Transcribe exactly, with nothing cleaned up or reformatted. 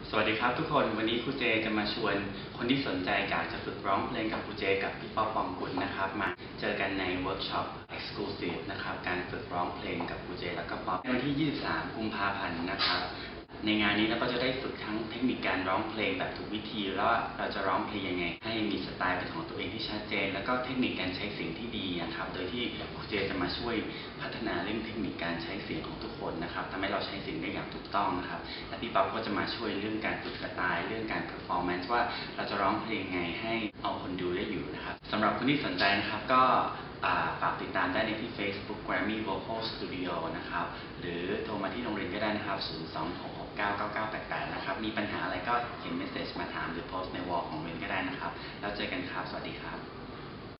สวัสดีครับทุกคนวันนี้ครูเจจะมาชวนคนที่สนใจอยากจะฝึกร้องเพลงกับครูเจกับพี่ป๊อปปองกุลนะครับมาเจอกันในเวิร์กช็อป Exclusive นะครับการฝึกร้องเพลงกับครูเจแล้วก็ป๊อปในวันที่ ยี่สิบสาม กุมภาพันธ์นะครับในงานนี้เราก็จะได้ฝึกทั้งเทคนิคการร้องเพลงแบบถูกวิธีแล้วเราจะร้องเพลงยังไงให้มีสไตล์เป็นของตัวเองที่ชัดเจนแล้วก็เทคนิคการใช้เสียงที่ดีนะครับโดยที่ครูเจจะมาช่วยพัฒนาเรื่องเทคนิคการใช้เสียงของทุกคนนะครับทำให้เราใช้เสียงได้อย่างถูกต้องนะครับและพี่ป๊อปก็จะมาช่วยเรื่องการฝึกสไตล์เรื่องการ performance ว่าเราจะร้องเพลงไงให้เอาคนดูได้อยู่นะครับสำหรับคนที่สนใจนะครับก็ฝากติดตามได้ในที่ Facebook Grammy Vocal Studio นะครับหรือโทรมาที่โรงเรียนก็ได้นะครับศูนย์ สอง หก หก เก้า เก้า เก้า แปด แปดนะครับมีปัญหาอะไรก็เขียนเมสเซจมาถามหรือโพสต์ในวอลของโรงเรียนก็ได้นะครับแล้วเจอกันครับสวัสดีครับ